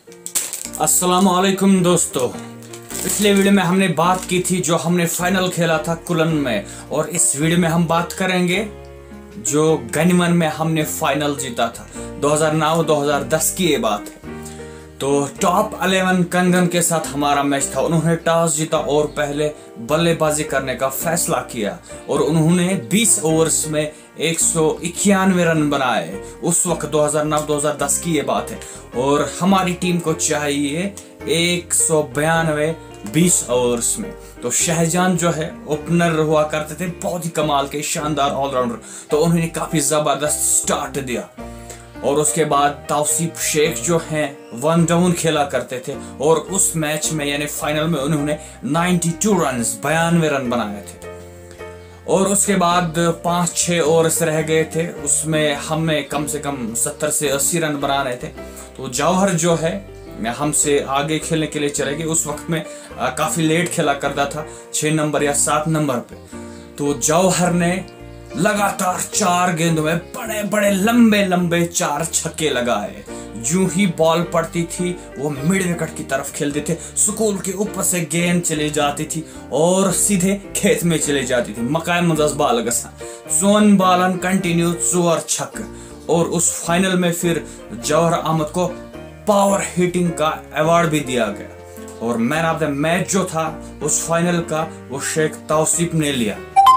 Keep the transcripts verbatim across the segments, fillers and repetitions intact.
अस्सलामुअलैकुम दोस्तों, पिछले वीडियो में हमने बात की थी जो हमने फाइनल खेला था कुलन में, और इस वीडियो में हम बात करेंगे जो गनीमन में हमने फाइनल जीता था। दो हज़ार नौ दो हज़ार दस की ये बात है। तो टॉप इलेवन कंगन के साथ हमारा मैच था। उन्होंने टॉस जीता और पहले बल्लेबाजी करने का फैसला किया और उन्होंने बीस ओवर्स में एक सौ इक्यानवे रन बनाए। उस वक्त दो हज़ार नौ दो हज़ार दस की ये बात है और हमारी टीम को चाहिए एक सौ बयानवे बीस ओवर्स में। तो शहजान जो है ओपनर हुआ करते थे, बहुत ही कमाल के शानदार ऑलराउंडर, तो उन्होंने काफी जबरदस्त स्टार्ट दिया। और उसके बाद तौसीफ शेख जो हैं वन डाउन खेला करते थे और उस मैच में यानी फाइनल में उन्होंने बानवे रन्स बयानवे रन बनाए थे। और उसके बाद पांच छह ओवर्स रह गए थे, उसमें हमें कम से कम सत्तर से अस्सी रन बनाने थे। तो जौहर जो है हमसे आगे खेलने के लिए चले गए। उस वक्त में आ, काफी लेट खेला करता था, छह नंबर या सात नंबर पे। तो जौहर ने लगातार चार गेंदों में बड़े बड़े लंबे लंबे चार छक्के लगाए। जो ही बॉल पड़ती थी वो मिड विकेट की तरफ खेलते थे, स्कूल के ऊपर से गेंद चली जाती थी और सीधे खेत में चली जाती थी। मकाय मुजस बाल गसा सोन बालन कंटिन्यू चोर छक। और उस फाइनल में फिर जौहर अहमद को पावर हिटिंग का अवार्ड भी दिया गया और मैन ऑफ द मैच जो था उस फाइनल का वो शेख तौसीफ ने लिया।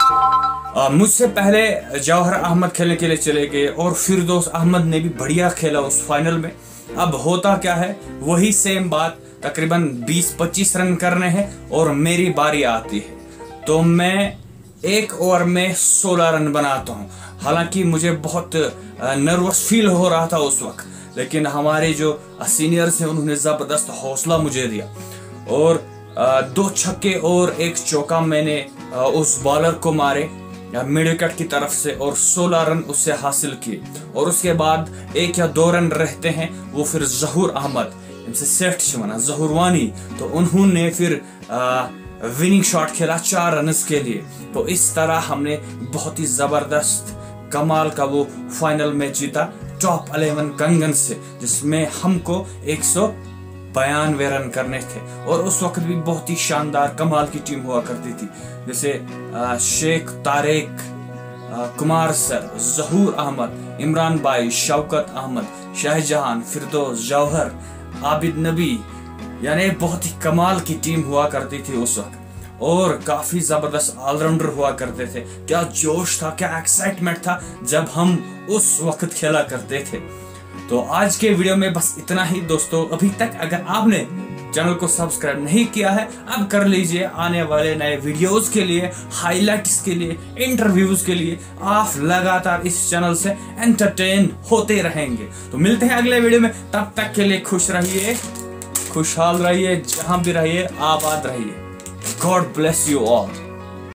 मुझसे पहले जौहर अहमद खेलने के लिए चले गए और फिरदौस अहमद ने भी बढ़िया खेला उस फाइनल में। अब होता क्या है, वही सेम बात, तकरीबन बीस पच्चीस रन करने हैं और मेरी बारी आती है तो मैं एक ओवर में सोलह रन बनाता हूं। हालांकि मुझे बहुत नर्वस फील हो रहा था उस वक्त, लेकिन हमारे जो सीनियर्स हैं उन्होंने जबरदस्त हौसला मुझे दिया और दो छक्के और एक चौका मैंने उस बॉलर को मारे मिड विकेट की तरफ से और सोलह रन उससे हासिल किए। और उसके बाद एक या दो रन रहते हैं, वो फिर जहूर अहमद इनसे सेफ्ट छमाना जहूरवानी, तो उन्होंने फिर आ, विनिंग शॉट खेला चार रन के लिए। तो इस तरह हमने बहुत ही जबरदस्त कमाल का वो फाइनल मैच जीता टॉप इलेवन कंगन से, जिसमें हमको एक सौ बयानवे रन करने थे। और उस वक्त भी बहुत ही शानदार कमाल की टीम हुआ करती थी, जैसे शेख तारिक, कुमार सर, जहूर अहमद, इमरान भाई, शौकत अहमद, शाहजहान, फिरदौस, जौहर, आबिद नबी, यानी बहुत ही कमाल की टीम हुआ करती थी उस वक्त। और काफी जबरदस्त ऑलराउंडर हुआ करते थे। क्या जोश था, क्या एक्साइटमेंट था जब हम उस वक्त खेला करते थे। तो आज के वीडियो में बस इतना ही दोस्तों। अभी तक अगर आपने चैनल को सब्सक्राइब नहीं किया है, अब कर लीजिए। आने वाले नए वीडियोस के लिए, हाइलाइट्स के लिए, इंटरव्यूज के लिए आप लगातार इस चैनल से एंटरटेन होते रहेंगे। तो मिलते हैं अगले वीडियो में, तब तक के लिए खुश रहिए, खुशहाल रहिए, जहां भी रहिए आबाद रहिए। God bless you all.